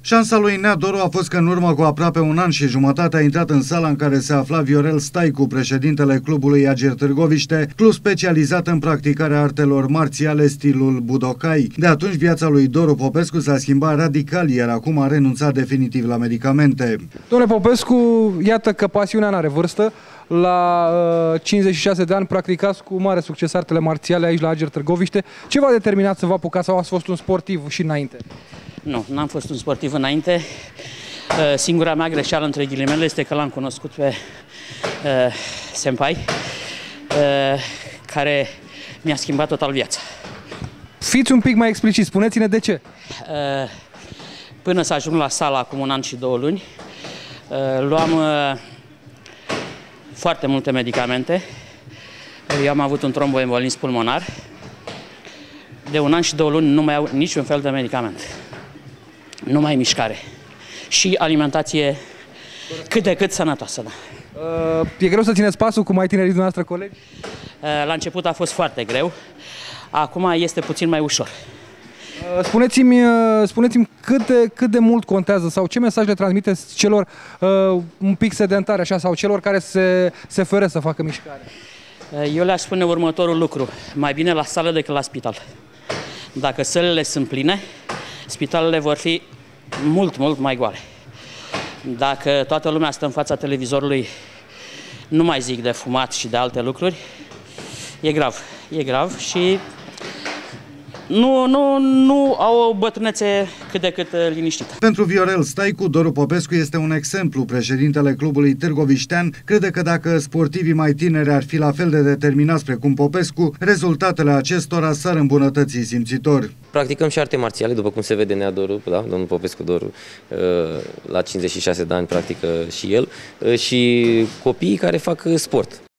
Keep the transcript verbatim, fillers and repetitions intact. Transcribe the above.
Șansa lui Nea Doru a fost că în urmă cu aproape un an și jumătate a intrat în sala în care se afla Viorel Staicu, președintele clubului Ager Târgoviște, club specializat în practicarea artelor marțiale stilul Budokai. De atunci viața lui Doru Popescu s-a schimbat radical, iar acum a renunțat definitiv la medicamente. Domnule Popescu, iată că pasiunea n-are vârstă. La uh, cincizeci și șase de ani practicați cu mare succes artele marțiale aici la Ager Târgoviște. Ce v-a determinat să vă apucați sau ați fost un sportiv și înainte? Nu, n-am fost un sportiv înainte. Singura mea greșeală, între ghilimele, este că l-am cunoscut pe uh, senpai, uh, care mi-a schimbat total viața. Fiți un pic mai explicit, spuneți-ne de ce. Uh, până să ajung la sală acum un an și două luni, uh, luam uh, foarte multe medicamente. Eu am avut un tromboembolism pulmonar. De un an și două luni nu mai au niciun fel de medicament. Numai mișcare și alimentație cât de cât sănătoasă. Da. Uh, e greu să țineți pasul cu mai tinerii dumneavoastră colegi? Uh, la început a fost foarte greu, acum este puțin mai ușor. Uh, Spuneți-mi uh, spuneți-mi cât de, cât de mult contează sau ce mesaj le transmiteți celor uh, un pic sedentari așa, sau celor care se, se feră să facă mișcare? Uh, eu le-aș spune următorul lucru: mai bine la sală decât la spital. Dacă sălile sunt pline, spitalele vor fi mult, mult mai goale. Dacă toată lumea stă în fața televizorului, nu mai zic de fumat și de alte lucruri, e grav, e grav și nu, nu, nu au o bătrânețe cât de cât liniștită. Pentru Viorel Staicu, Doru Popescu este un exemplu. Președintele clubului târgoviștean crede că dacă sportivii mai tineri ar fi la fel de determinați precum Popescu, rezultatele acestora s-ar îmbunătăți simțitor. Practicăm și arte marțiale, după cum se vede Nea Doru, da? Domnul Popescu Doru, la cincizeci și șase de ani practică și el, și copiii care fac sport.